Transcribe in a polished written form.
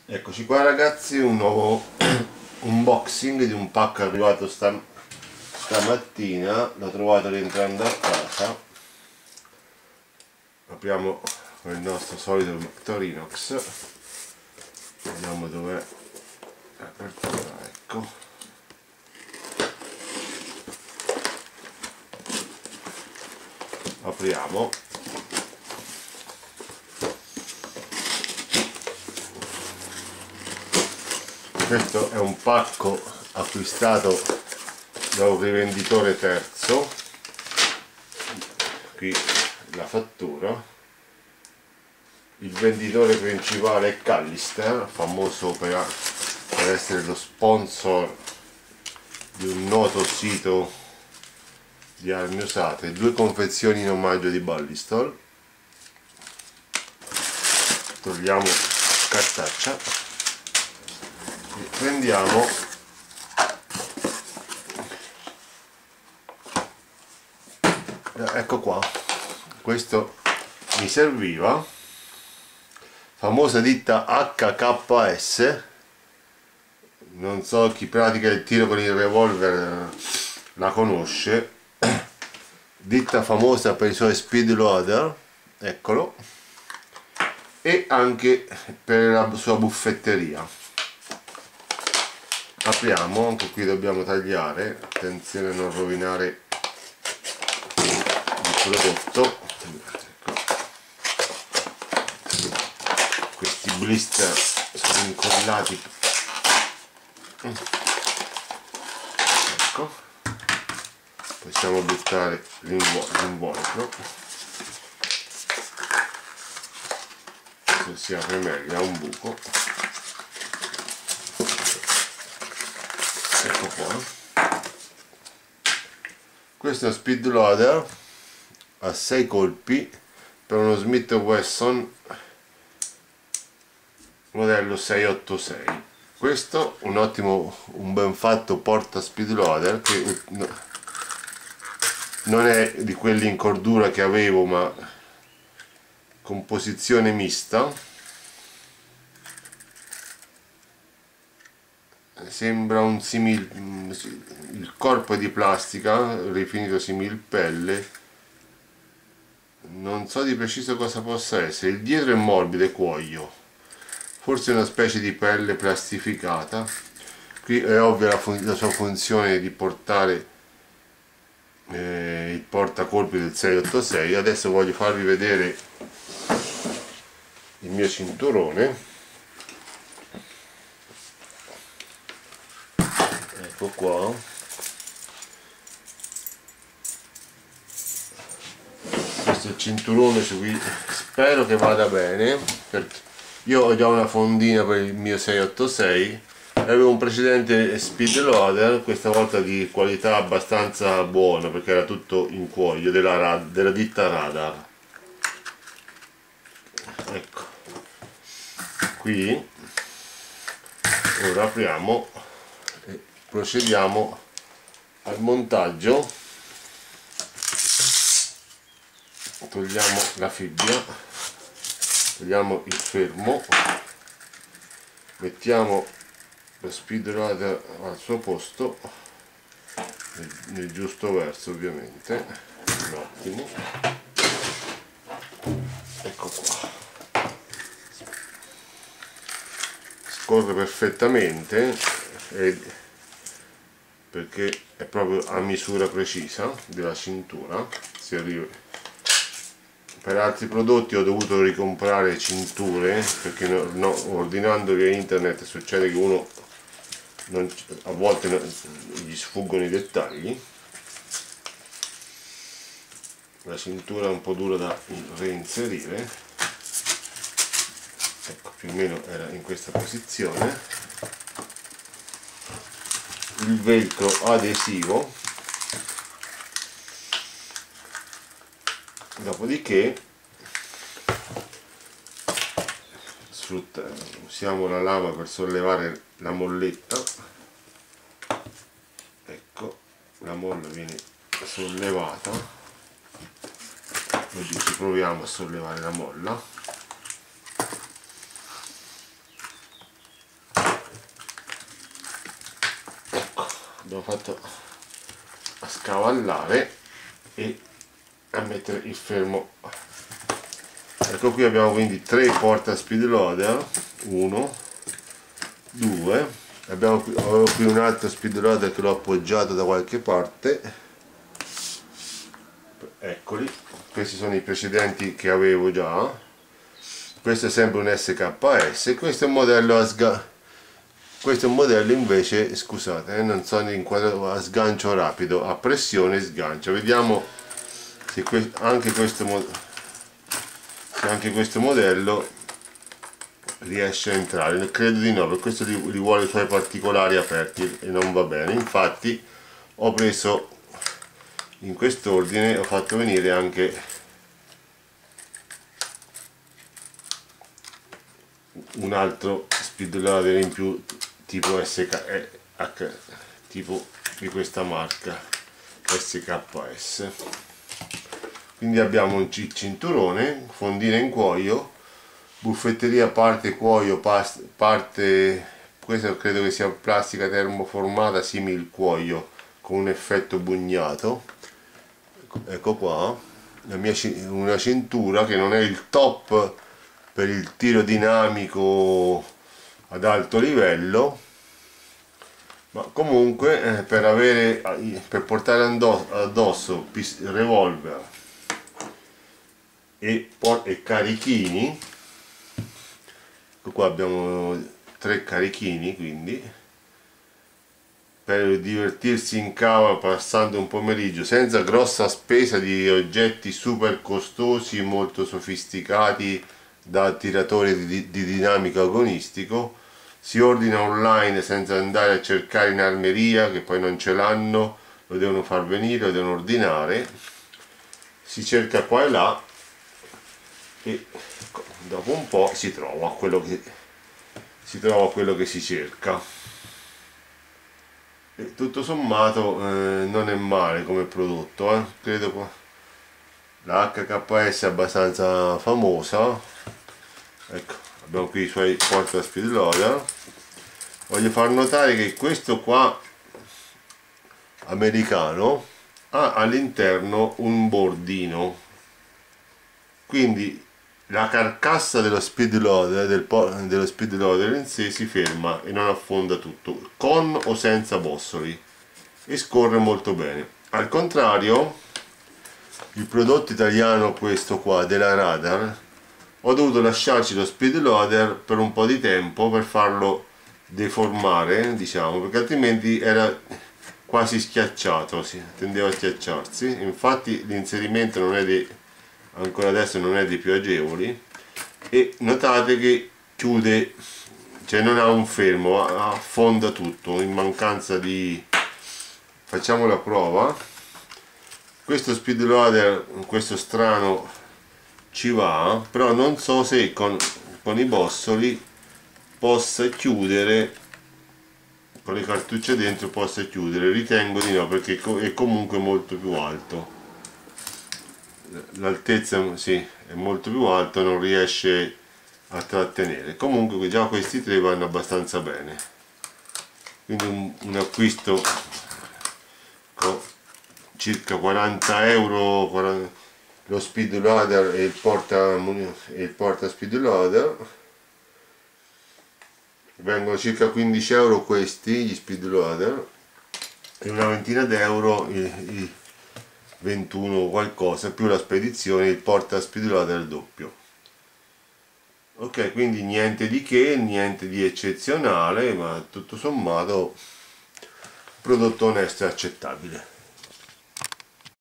Eccoci qua ragazzi, un nuovo unboxing di un pacco arrivato stamattina, l'ho trovato rientrando a casa. Apriamo con il nostro solito Victorinox, vediamo dov'è l'apertura, ecco. Apriamo. Questo è un pacco acquistato da un rivenditore terzo, qui la fattura. Il venditore principale è Callister, famoso per essere lo sponsor di un noto sito di armi usate. 2 confezioni in omaggio di Ballistol. Togliamo cartaccia. Prendiamo ecco qua, questo mi serviva, famosa ditta HKS, non so chi pratica il tiro con il revolver la conosce, ditta famosa per i suoi speed loader, eccolo, e anche per la sua buffetteria. Apriamo, anche qui dobbiamo tagliare, attenzione a non rovinare il prodotto. Questi blister sono incollati, ecco, possiamo buttare l'involucro, se si apre meglio, ha un buco. Ecco qua, questo è uno speed loader a 6 colpi per uno Smith & Wesson modello 686. Questo un ben fatto porta speed loader che non è di quelli in cordura che avevo, ma composizione mista. Sembra un il corpo è di plastica rifinito simil pelle, non so di preciso cosa possa essere. Il dietro è morbido e cuoio, forse una specie di pelle plastificata. Qui è ovvia la sua funzione di portare il portacolpi del 686. Adesso voglio farvi vedere il mio cinturone. Ecco qua, questo è il cinturone su cui spero che vada bene, perché io ho già una fondina per il mio 686, avevo un precedente speed loader, questa volta di qualità abbastanza buona perché era tutto in cuoio della ditta Radar. Ecco, qui ora apriamo e procediamo al montaggio. Togliamo la fibbia, togliamo il fermo, mettiamo lo speed loader al suo posto nel giusto verso, ovviamente. Un attimo, ecco qua, scorre perfettamente perché è proprio a misura precisa della cintura. Si arriva. Per altri prodotti ho dovuto ricomprare cinture perché ordinando via internet succede che uno a volte gli sfuggono i dettagli. La cintura è un po' dura da reinserire, ecco, più o meno era in questa posizione. Il velcro adesivo, dopodiché usiamo la lama per sollevare la molletta. Ecco, la molla viene sollevata, così ci proviamo a sollevare la molla. abbiamo fatto a scavallare e a mettere il fermo. Ecco, qui abbiamo quindi 3 porta speed loader, 1, 2, ho qui un altro speed loader che l'ho appoggiato da qualche parte, eccoli, questi sono i precedenti che avevo già. Questo è sempre un SKS, questo è un modello questo è un modello invece, scusate, non sono inquadrato, a sgancio rapido, a pressione sgancia. Vediamo se anche questo modello riesce a entrare. Credo di no, per questo li vuole i suoi particolari aperti e non va bene. Infatti ho preso in quest'ordine, ho fatto venire anche un altro speed loader in più tipo tipo di questa marca SKS. Quindi abbiamo un cinturone, fondina in cuoio, buffetteria parte cuoio, parte, questa credo che sia plastica termoformata simile il cuoio con un effetto bugnato. Ecco qua una cintura che non è il top per il tiro dinamico ad alto livello, ma comunque per portare addosso revolver e carichini. Qua abbiamo 3 carichini, quindi per divertirsi in cava passando un pomeriggio senza grossa spesa di oggetti super costosi, molto sofisticati da tiratore di dinamico agonistico. Si ordina online senza andare a cercare in armeria, che poi non ce l'hanno, lo devono far venire, lo devono ordinare, si cerca qua e là e dopo un po' si trova quello che si cerca. E tutto sommato non è male come prodotto, credo. La HKS è abbastanza famosa. Ecco, abbiamo qui i suoi porta speed loader. Voglio far notare che questo qua americano ha all'interno un bordino, quindi la carcassa dello speed loader, dello speed loader in sé si ferma e non affonda tutto, con o senza bossoli, e scorre molto bene. Al contrario, il prodotto italiano, questo qua della Radar, ho dovuto lasciarci lo speed loader per un po' di tempo per farlo deformare, diciamo, perché altrimenti era quasi schiacciato, tendeva a schiacciarsi. Infatti l'inserimento non è ancora adesso non è dei più agevoli, e notate che chiude, cioè non ha un fermo, affonda tutto in mancanza di... Facciamo la prova. Questo speed loader, questo strano, ci va, però non so se con i bossoli possa chiudere, con le cartucce dentro possa chiudere. Ritengo di no, perché è comunque molto più alto, l'altezza sì, è molto più alto, non riesce a trattenere. Comunque già questi 3 vanno abbastanza bene, quindi un acquisto con circa 40 euro lo speed loader e il porta speed loader. Vengono circa 15 euro questi, gli speed loader, e una ventina d'euro i 21 qualcosa, più la spedizione, il porta speed loader doppio. Ok, quindi niente di che, niente di eccezionale, ma tutto sommato prodotto onesto e accettabile.